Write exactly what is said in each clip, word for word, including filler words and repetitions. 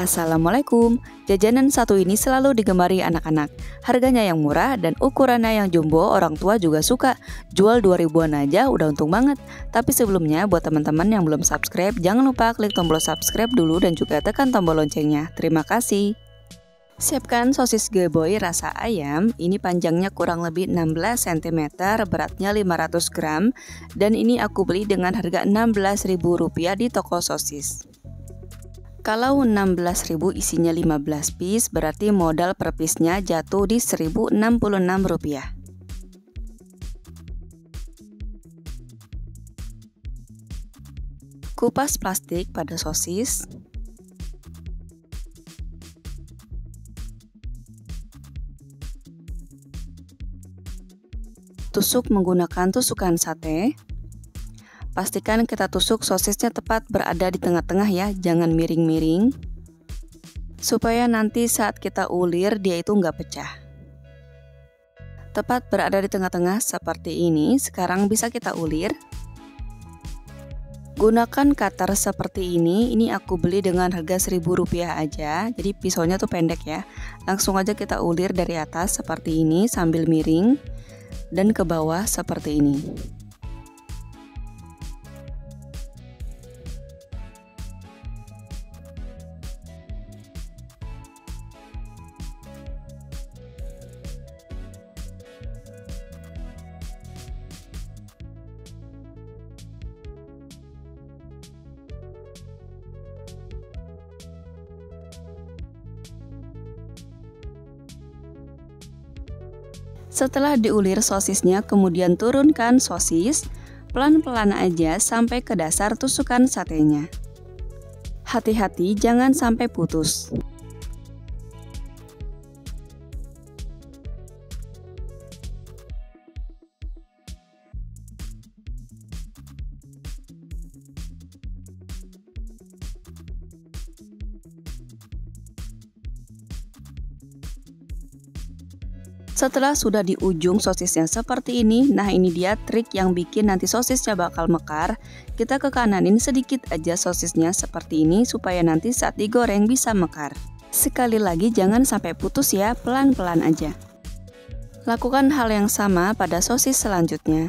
Assalamualaikum. Jajanan satu ini selalu digemari anak-anak. Harganya yang murah dan ukurannya yang jumbo, orang tua juga suka. Jual dua ribuan aja udah untung banget. Tapi sebelumnya buat teman-teman yang belum subscribe, jangan lupa klik tombol subscribe dulu dan juga tekan tombol loncengnya. Terima kasih. Siapkan sosis Geboy rasa ayam. Ini panjangnya kurang lebih enam belas sentimeter, beratnya lima ratus gram, dan ini aku beli dengan harga enam belas ribu rupiah di toko sosis. Kalau enam belas ribu isinya lima belas piece, berarti modal per piece-nya jatuh di seribu enam puluh enam rupiah. Kupas plastik pada sosis. Tusuk menggunakan tusukan sate. Pastikan kita tusuk sosisnya tepat berada di tengah-tengah ya, jangan miring-miring. Supaya nanti saat kita ulir dia itu nggak pecah. Tepat berada di tengah-tengah seperti ini, sekarang bisa kita ulir. Gunakan cutter seperti ini, ini aku beli dengan harga seribu rupiah aja, jadi pisaunya tuh pendek ya. Langsung aja kita ulir dari atas seperti ini sambil miring, dan ke bawah seperti ini. Setelah diulir sosisnya, kemudian turunkan sosis, pelan-pelan aja sampai ke dasar tusukan satenya. Hati-hati jangan sampai putus. Setelah sudah di ujung sosisnya seperti ini, nah ini dia trik yang bikin nanti sosisnya bakal mekar. Kita ke kananin sedikit aja sosisnya seperti ini supaya nanti saat digoreng bisa mekar. Sekali lagi jangan sampai putus ya, pelan-pelan aja. Lakukan hal yang sama pada sosis selanjutnya.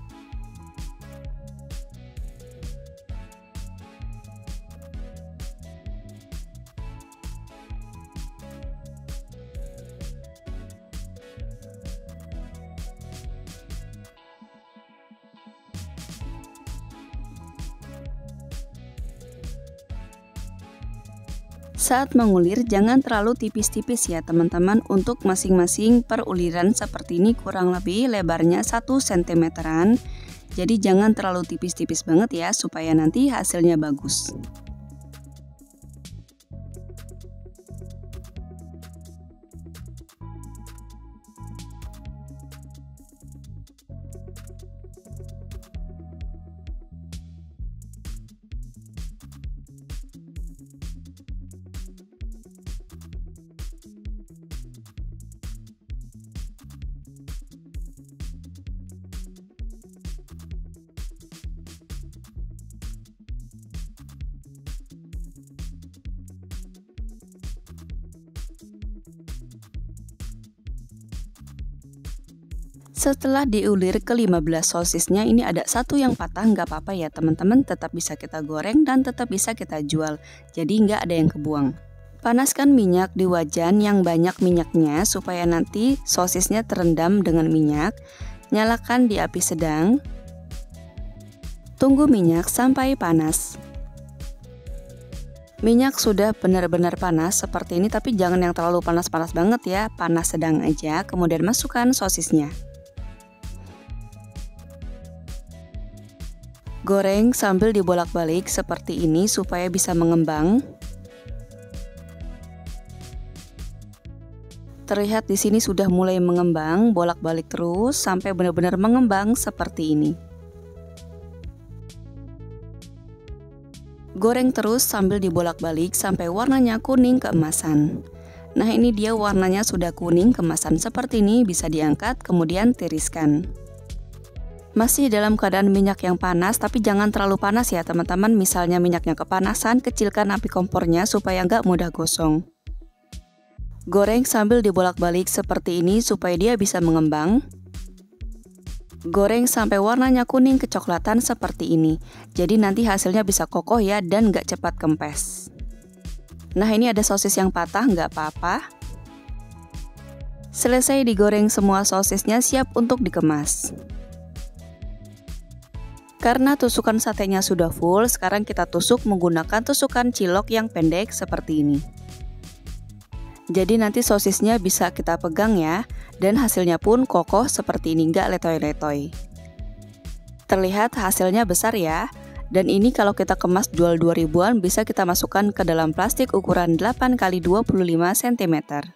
Saat mengulir jangan terlalu tipis-tipis ya teman-teman, untuk masing-masing peruliran seperti ini kurang lebih lebarnya satu sentimeteran. Jadi jangan terlalu tipis-tipis banget ya supaya nanti hasilnya bagus. Setelah diulir ke lima belas sosisnya, ini ada satu yang patah, nggak apa-apa ya teman-teman, tetap bisa kita goreng dan tetap bisa kita jual, jadi nggak ada yang kebuang. Panaskan minyak di wajan yang banyak minyaknya supaya nanti sosisnya terendam dengan minyak. Nyalakan di api sedang. Tunggu minyak sampai panas. Minyak sudah benar-benar panas seperti ini, tapi jangan yang terlalu panas-panas banget ya, panas sedang aja. Kemudian masukkan sosisnya. Goreng sambil dibolak-balik seperti ini supaya bisa mengembang. Terlihat di sini sudah mulai mengembang, bolak-balik terus sampai benar-benar mengembang seperti ini. Goreng terus sambil dibolak-balik sampai warnanya kuning keemasan. Nah ini dia warnanya sudah kuning keemasan seperti ini, bisa diangkat kemudian tiriskan. Masih dalam keadaan minyak yang panas, tapi jangan terlalu panas ya teman-teman. Misalnya minyaknya kepanasan, kecilkan api kompornya supaya nggak mudah gosong. Goreng sambil dibolak-balik seperti ini supaya dia bisa mengembang. Goreng sampai warnanya kuning kecoklatan seperti ini. Jadi nanti hasilnya bisa kokoh ya dan nggak cepat kempes. Nah, ini ada sosis yang patah, nggak apa-apa. Selesai digoreng semua sosisnya, siap untuk dikemas. Karena tusukan satenya sudah full, sekarang kita tusuk menggunakan tusukan cilok yang pendek seperti ini. Jadi nanti sosisnya bisa kita pegang ya, dan hasilnya pun kokoh seperti ini, nggak letoy-letoy. Terlihat hasilnya besar ya, dan ini kalau kita kemas jual dua ribuan bisa kita masukkan ke dalam plastik ukuran delapan kali dua puluh lima sentimeter.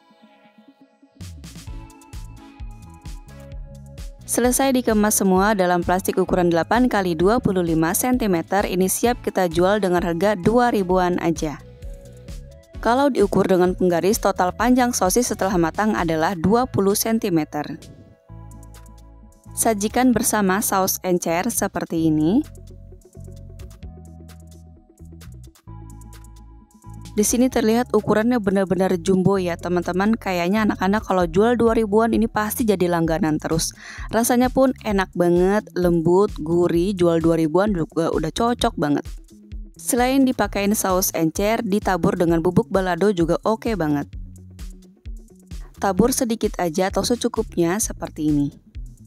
Selesai dikemas semua dalam plastik ukuran delapan kali dua puluh lima sentimeter, ini siap kita jual dengan harga dua ribuan aja. Kalau diukur dengan penggaris, total panjang sosis setelah matang adalah dua puluh sentimeter. Sajikan bersama saus encer seperti ini. Di sini terlihat ukurannya benar-benar jumbo ya teman-teman. Kayaknya anak-anak kalau jual dua ribuan ini pasti jadi langganan terus. Rasanya pun enak banget, lembut, gurih, jual dua ribuan juga udah cocok banget. Selain dipakein saus encer, ditabur dengan bubuk balado juga oke banget. Tabur sedikit aja atau secukupnya seperti ini.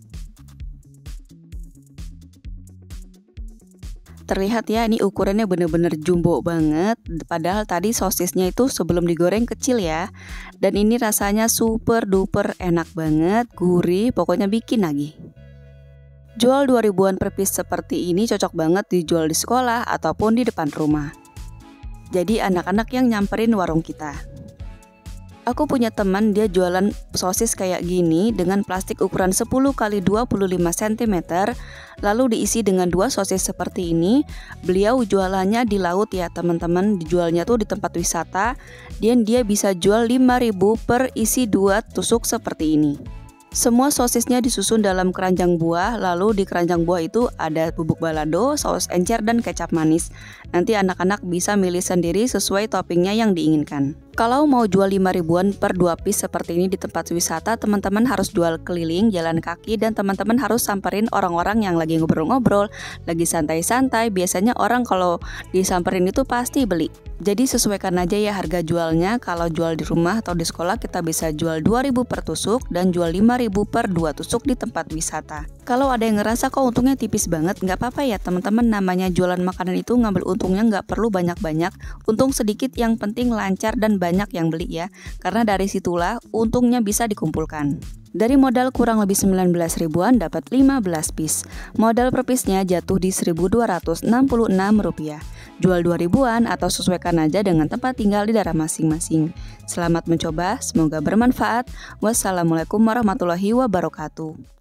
Terlihat ya, ini ukurannya bener-bener jumbo banget. Padahal tadi sosisnya itu sebelum digoreng kecil ya. Dan ini rasanya super duper enak banget, gurih, pokoknya bikin lagi. Jual dua ribuan per piece seperti ini cocok banget dijual di sekolah ataupun di depan rumah. Jadi anak-anak yang nyamperin warung kita. Aku punya teman, dia jualan sosis kayak gini dengan plastik ukuran sepuluh kali dua puluh lima sentimeter, lalu diisi dengan dua sosis seperti ini. Beliau jualannya di laut ya teman-teman, dijualnya tuh di tempat wisata, dan dia bisa jual lima ribu per isi dua tusuk seperti ini. Semua sosisnya disusun dalam keranjang buah, lalu di keranjang buah itu ada bubuk balado, saus encer, dan kecap manis. Nanti anak-anak bisa milih sendiri sesuai toppingnya yang diinginkan. Kalau mau jual lima ribuan per dua piece seperti ini di tempat wisata, teman-teman harus jual keliling, jalan kaki, dan teman-teman harus samperin orang-orang yang lagi ngobrol-ngobrol, lagi santai-santai. Biasanya orang kalau disamperin itu pasti beli. Jadi sesuaikan aja ya harga jualnya. Kalau jual di rumah atau di sekolah kita bisa jual dua ribu per tusuk dan jual lima ribu per dua tusuk di tempat wisata. Kalau ada yang ngerasa kok untungnya tipis banget, nggak apa-apa ya teman-teman, namanya jualan makanan itu ngambil untungnya nggak perlu banyak-banyak, untung sedikit yang penting lancar dan banyak yang beli ya, karena dari situlah untungnya bisa dikumpulkan. Dari modal kurang lebih sembilan belas ribuan dapat lima belas piece. Modal per piece-nya jatuh di seribu dua ratus enam puluh enam rupiah. Jual dua ribuan atau sesuaikan aja dengan tempat tinggal di daerah masing-masing. Selamat mencoba, semoga bermanfaat. Wassalamualaikum warahmatullahi wabarakatuh.